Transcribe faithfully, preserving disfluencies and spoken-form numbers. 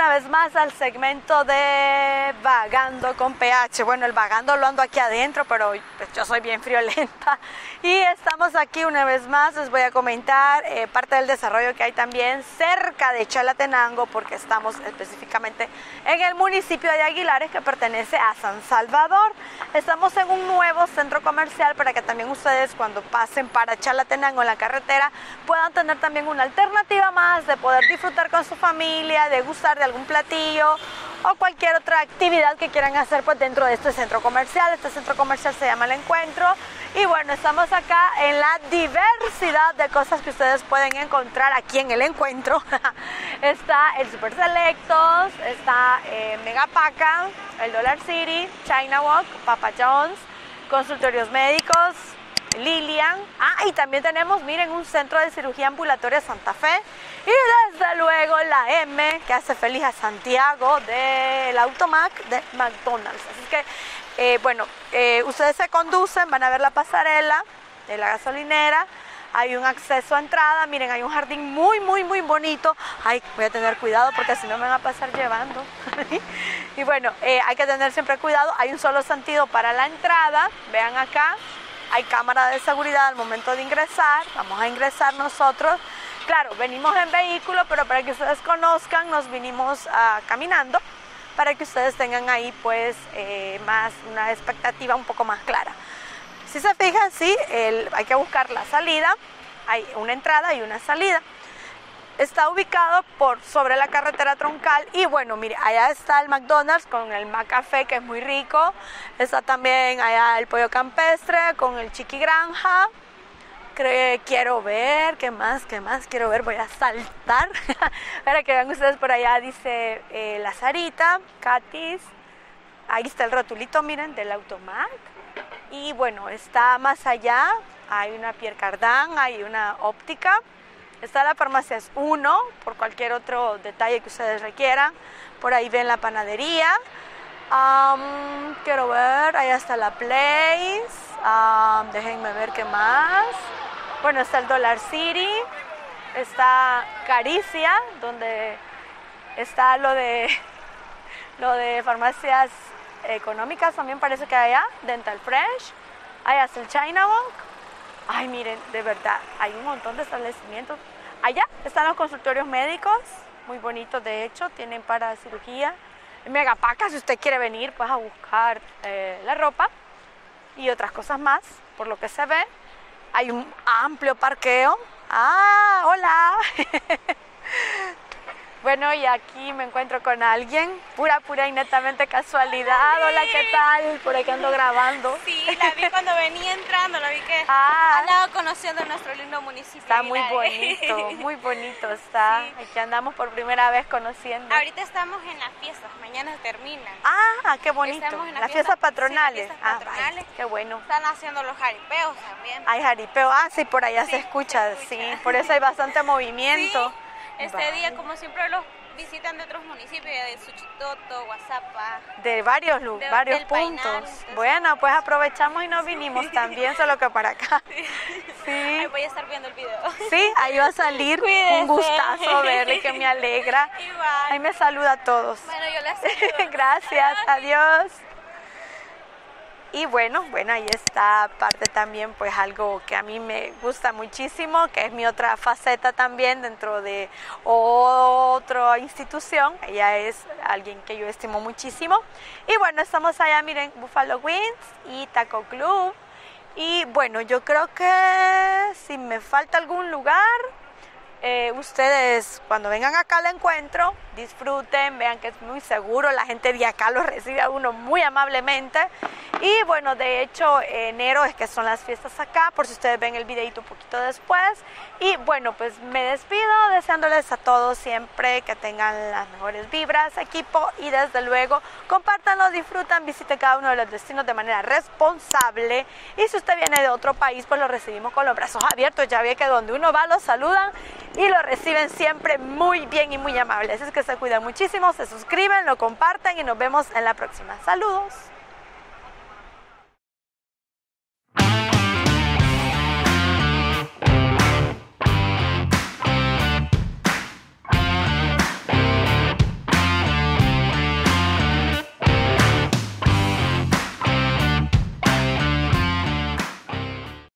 una vez más al segmento de Vagando con P H. Bueno, el vagando lo ando aquí adentro, pero pues, yo soy bien friolenta. Y estamos aquí una vez más, les voy a comentar eh, parte del desarrollo que hay también cerca de Chalatenango, porque estamos específicamente en el municipio de Aguilares, que pertenece a San Salvador. Estamos en un nuevo centro comercial para que también ustedes, cuando pasen para Chalatenango en la carretera, puedan tener también una alternativa más de poder disfrutar con su familia, de gustar de algún platillo o cualquier otra actividad que quieran hacer pues dentro de este centro comercial. Este centro comercial se llama El Encuentro y bueno, estamos acá en la diversidad de cosas que ustedes pueden encontrar aquí en El Encuentro. Está el Super Selectos, está eh, Megapaca, el Dollar City, China Walk, Papa John's, consultorios médicos, Lilian. Ah, y también tenemos, miren, un centro de cirugía ambulatoria Santa Fe. Y desde luego la M, que hace feliz a Santiago, del Automac de McDonald's. Así que, eh, bueno, eh, ustedes se conducen, van a ver la pasarela de la gasolinera. Hay un acceso a entrada, miren, hay un jardín muy, muy, muy bonito. Ay, voy a tener cuidado porque si no me van a pasar llevando. Y bueno, eh, hay que tener siempre cuidado. Hay un solo sentido para la entrada, vean acá. Hay cámara de seguridad al momento de ingresar. Vamos a ingresar nosotros. Claro, venimos en vehículo, pero para que ustedes conozcan, nos vinimos uh, caminando, para que ustedes tengan ahí pues eh, más una expectativa un poco más clara. Si se fijan, sí, el, hay que buscar la salida. Hay una entrada y una salida. Está ubicado por sobre la carretera troncal y bueno, mire, allá está el McDonald's con el McCafé, que es muy rico. Está también allá el pollo campestre con el Chiqui Granja. Creo, quiero ver, ¿qué más? ¿Qué más quiero ver? Voy a saltar para que vean ustedes por allá, dice eh, La Sarita, Katis. Ahí está el rotulito, miren, del Automac. Y bueno, está más allá, hay una Pierre Cardin, hay una óptica. Está la Farmacias uno, por cualquier otro detalle que ustedes requieran. Por ahí ven la panadería. Um, quiero ver, ahí está la Place. Um, déjenme ver qué más. Bueno, está el Dollar City. Está Caricia, donde está lo de, lo de farmacias económicas. También parece que hay allá. Dental Fresh. Allá está el China Walk. Ay, miren, de verdad, hay un montón de establecimientos. Allá están los consultorios médicos, muy bonitos de hecho, tienen para cirugía. Megapaca, si usted quiere venir, pues a buscar eh, la ropa y otras cosas más, por lo que se ve. Hay un amplio parqueo. ¡Ah, hola! Bueno, y aquí me encuentro con alguien, pura, pura y netamente casualidad. Sí. Hola, ¿qué tal? Por aquí ando grabando. Sí, la vi cuando venía entrando, la vi que ah, andaba conociendo nuestro lindo municipio. Está muy bonito, muy bonito está. Sí. Aquí andamos por primera vez conociendo. Ahorita estamos en las fiestas, mañana terminan. Ah, qué bonito. Estamos en las las fiestas fiestas, patronales. sí, las fiestas ah, patronales. ay, qué bueno. Están haciendo los jaripeos también. Hay jaripeo, ah, sí, por allá Sí, se, escucha, se escucha. sí, por eso hay bastante movimiento. Sí, este Vale. día, como siempre, los visitan de otros municipios, de Suchitoto, Guazapa. De varios lugares, De- varios del puntos. Painal, entonces- Bueno, pues aprovechamos y nos vinimos también, solo que para acá. Sí. Sí. Ahí voy a estar viendo el video. Sí, ahí va a salir. Cuídese. Un gustazo verle, que me alegra. Igual. Ahí me saluda a todos. Bueno, yo les saludo. Gracias, adiós. Y bueno, bueno, ahí está parte también, pues algo que a mí me gusta muchísimo, que es mi otra faceta también dentro de otra institución. Ella es alguien que yo estimo muchísimo. Y bueno, estamos allá, miren, Buffalo Wings y Taco Club. Y bueno, yo creo que si me falta algún lugar, eh, ustedes cuando vengan acá al encuentro, disfruten, vean que es muy seguro, la gente de acá los recibe a uno muy amablemente. Y bueno, de hecho, enero es que son las fiestas acá, por si ustedes ven el videito un poquito después. Y bueno, pues me despido deseándoles a todos siempre que tengan las mejores vibras, equipo, y desde luego compártanlo, disfrutan, visiten cada uno de los destinos de manera responsable. Y si usted viene de otro país, pues lo recibimos con los brazos abiertos. Ya ve que donde uno va lo saludan y lo reciben siempre muy bien y muy amables. Es que se cuidan muchísimo, se suscriben, lo comparten y nos vemos en la próxima. Saludos.